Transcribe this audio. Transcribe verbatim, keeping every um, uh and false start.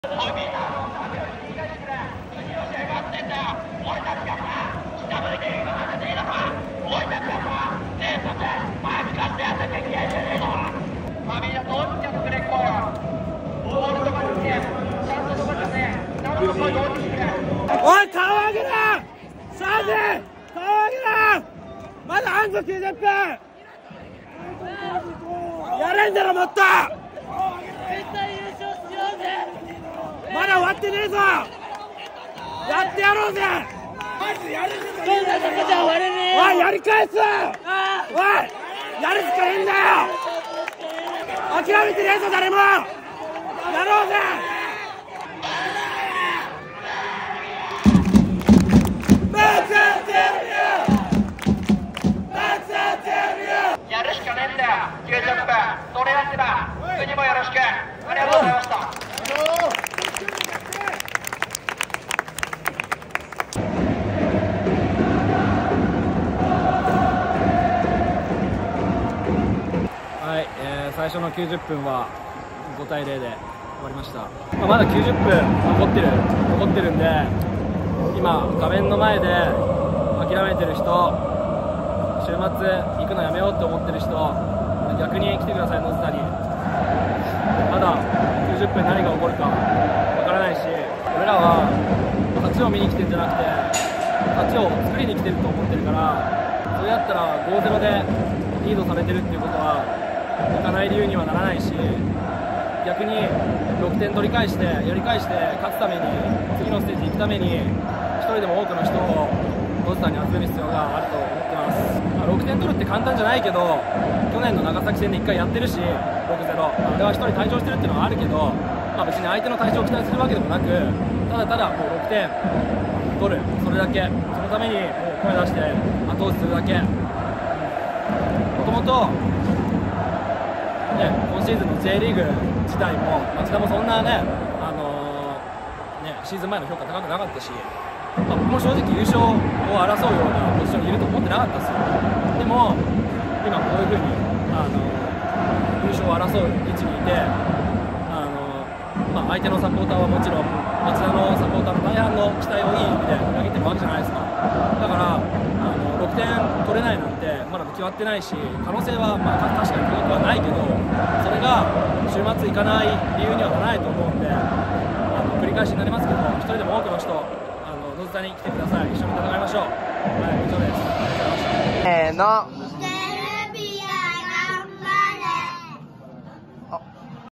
おい、顔上げなサージ顔上げなまだあんぞきゅうじゅっぷんやれんだろもっとまだ終わってねえぞやってやろうぜおいやり返すおいやるしかねえんだよ諦めてねえぞ誰もやろうぜやるしかねえんだよきゅうじゅっぷんそれやってば次もよろしくありがとうございましたはい、えー、最初のきゅうじゅっぷんはごたいゼロで終わりました、まあ、まだきゅうじゅっぷん残ってる残ってるんで今画面の前で諦めてる人週末行くのやめようって思ってる人逆に来てください野津田にまだきゅうじゅっぷん何が起こるかわからないし俺らは勝ちを見に来てるんじゃなくて勝ちを作りに来てると思ってるからそれだったらごたいゼロでリードされてるっていうことは行かない理由にはならないし逆にろくてん取り返してやり返して勝つために次のステージ行くために一人でも多くの人を野津田に集める必要があると思ってます、まあ、ろくてん取るって簡単じゃないけど去年の長崎戦でいっかいやってるしろくたいゼロあれはひとり退場してるっていうのはあるけど、まあ、別に相手の退場を期待するわけでもなくただただもうろくてん取るそれだけそのためにもう声出して後押しするだけもともとね、今シーズンの J リーグ自体も町田もそんなね、あのー、ねシーズン前の評価高くなかったし、まあ、僕も正直優勝を争うようなポジションにいると思ってなかったですよ。でも今こういう風に、あのー、優勝を争う位置にいて、あのーまあ、相手のサポーターはもちろん町田のサポーターの大半の期待をいい意味で裏切ってるわけじゃないですか。だからあのろくてん取れないなんてまだ決まってないし可能性はまあ確かに高くはないけどそれが週末行かない理由にはならないと思うんであの繰り返しになりますけど一人でも多くの人あの野津田に来てください一緒に戦いましょう。はい以上です。ありがとうございました。 せーの